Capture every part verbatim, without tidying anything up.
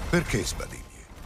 Perché sbadigli?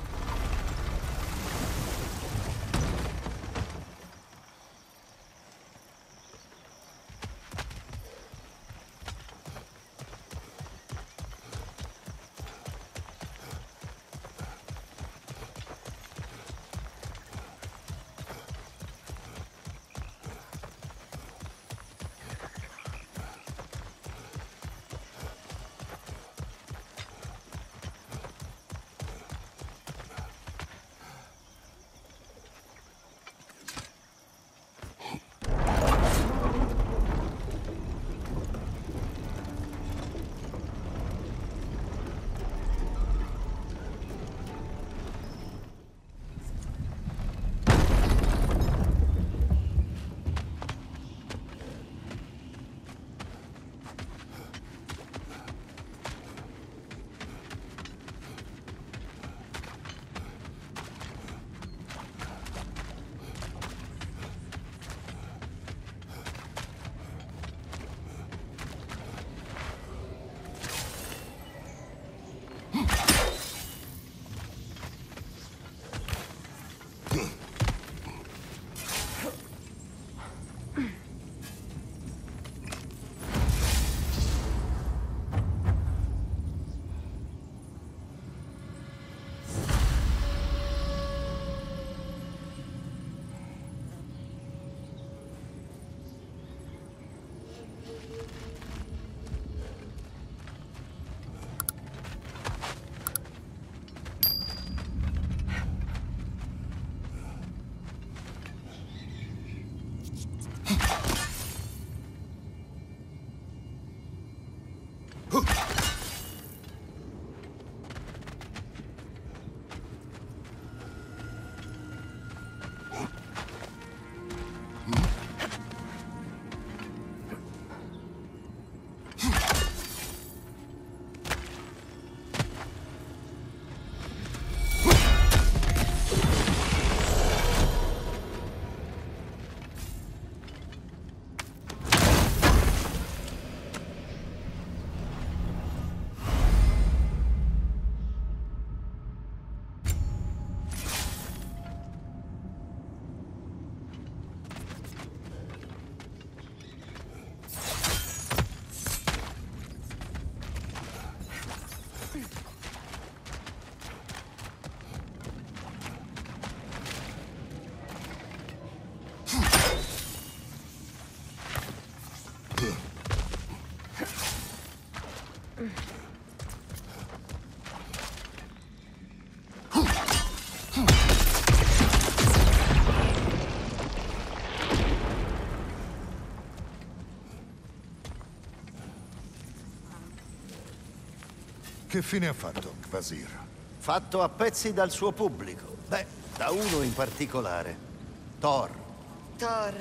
Che fine ha fatto, Kvasir? Fatto a pezzi dal suo pubblico. Beh, da uno in particolare. Thor. Thor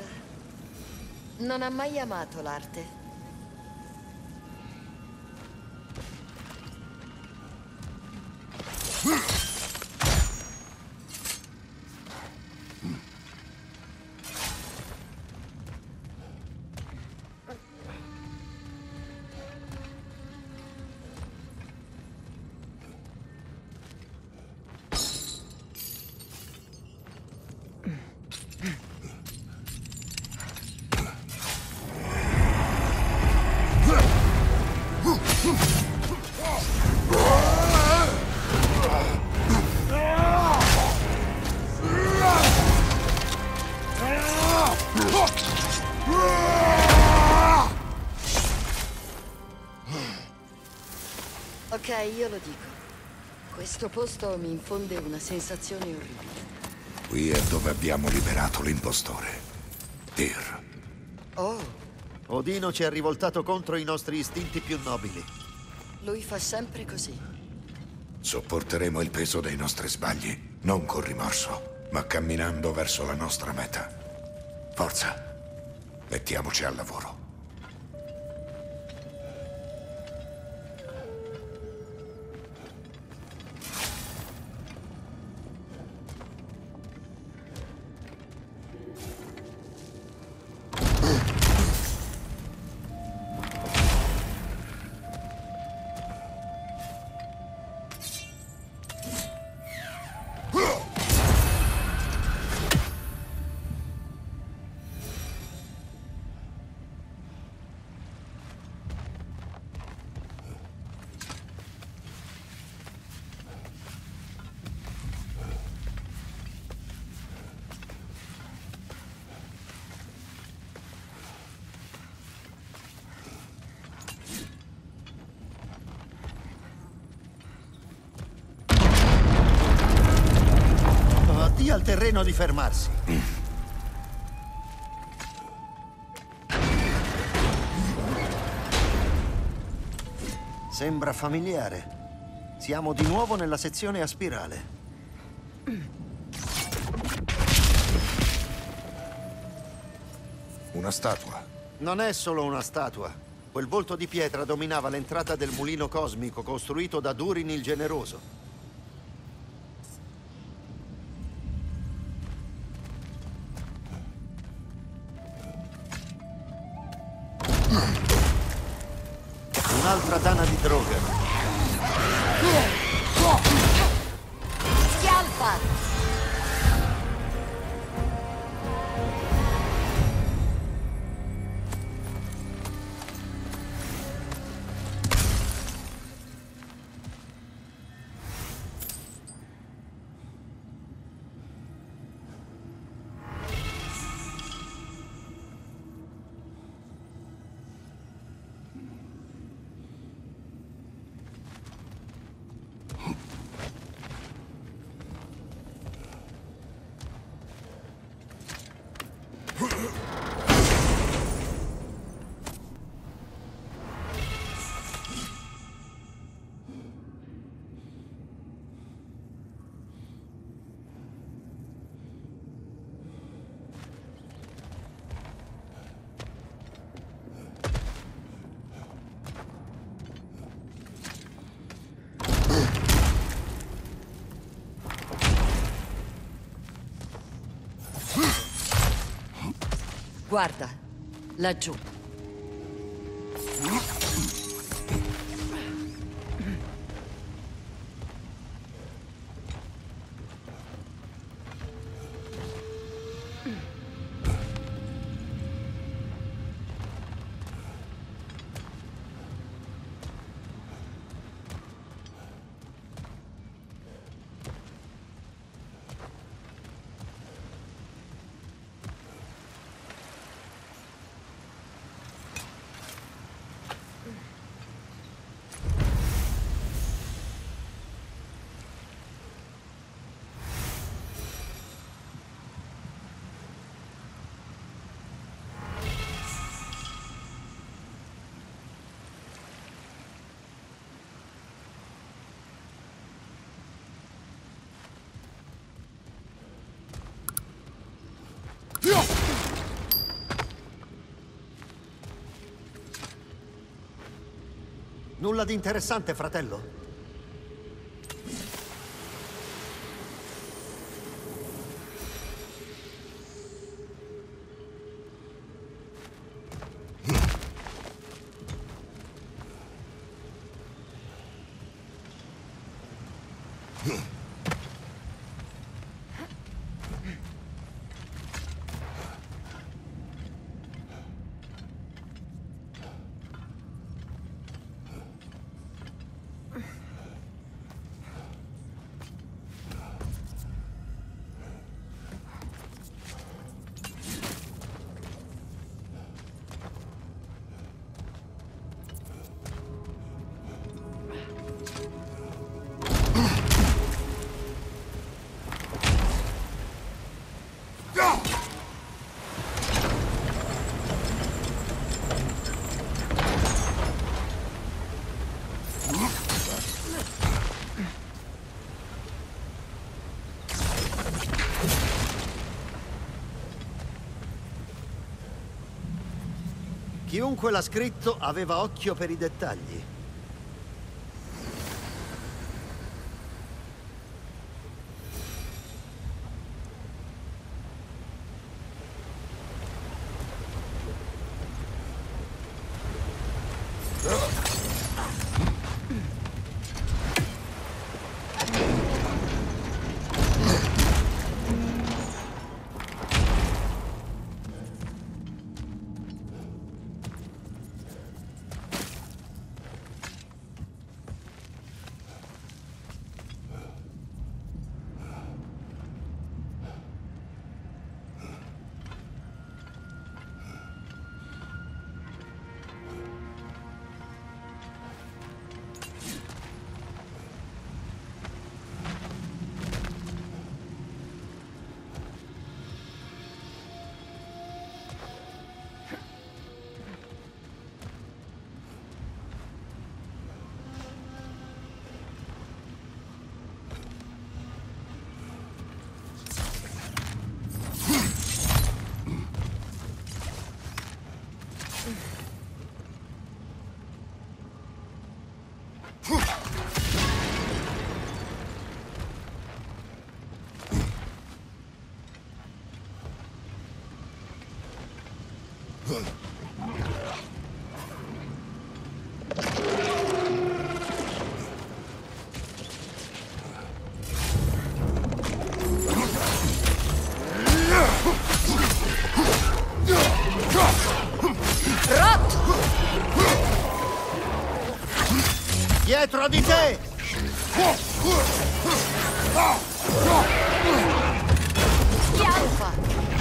non ha mai amato l'arte. Ok, io lo dico. Questo posto mi infonde una sensazione orribile. Qui è dove abbiamo liberato l'impostore. Tyr. Oh, Odino ci ha rivoltato contro i nostri istinti più nobili. lui fa sempre così. Sopporteremo il peso dei nostri sbagli, non con rimorso, ma camminando verso la nostra meta. Forza, mettiamoci al lavoro. al terreno di fermarsi. Sembra familiare. Siamo di nuovo nella sezione a spirale. Una statua. Non è solo una statua. Quel volto di pietra dominava l'entrata del mulino cosmico costruito da Durin il Generoso. Un'altra tana di droga. Schialpa! Guarda, laggiù. Nulla di interessante, fratello? Chiunque l'ha scritto aveva occhio per i dettagli. Dietro di te! Schialfa!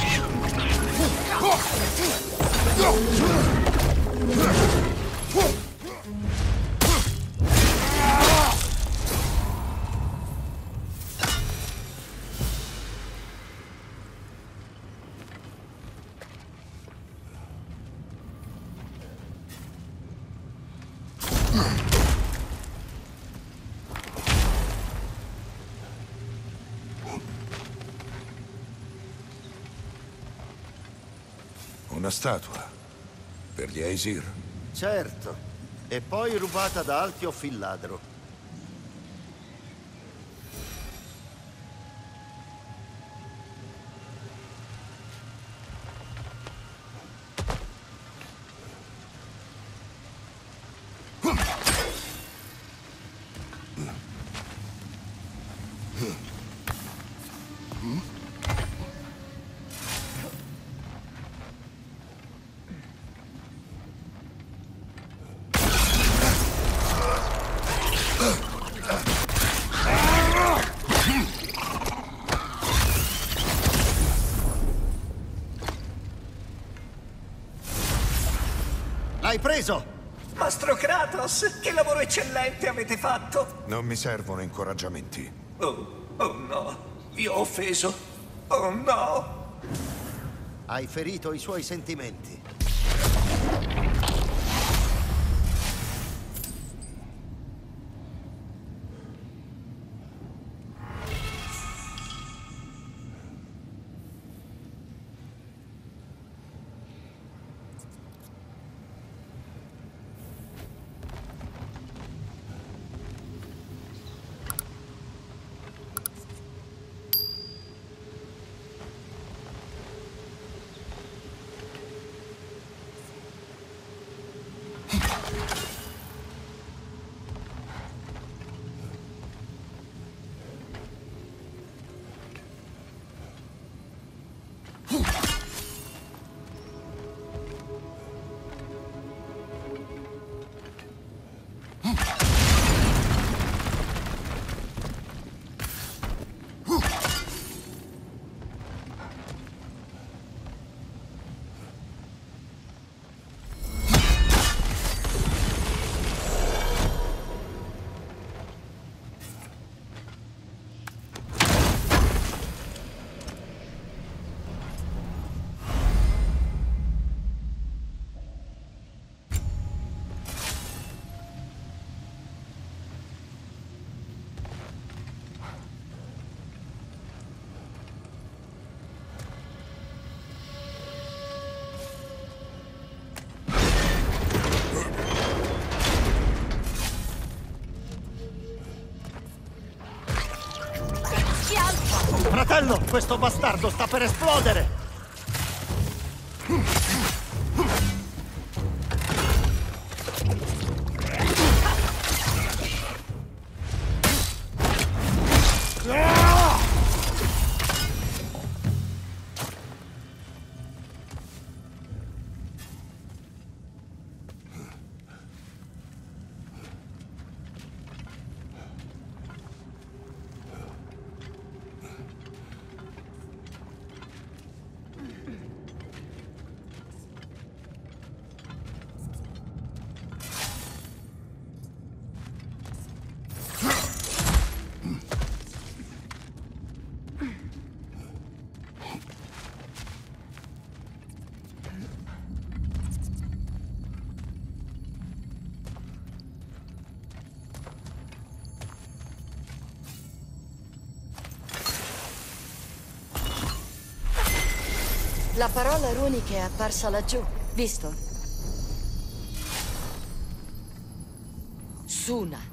Una statua. Per gli Aesir? Certo. E poi rubata da Altiof il ladro. L'hai preso! Mastro Kratos, che lavoro eccellente avete fatto! Non mi servono incoraggiamenti. Oh, oh no, vi ho offeso. Oh no! Hai ferito i suoi sentimenti. Fratello, questo bastardo sta per esplodere! La parola runica è apparsa laggiù, visto? Suna.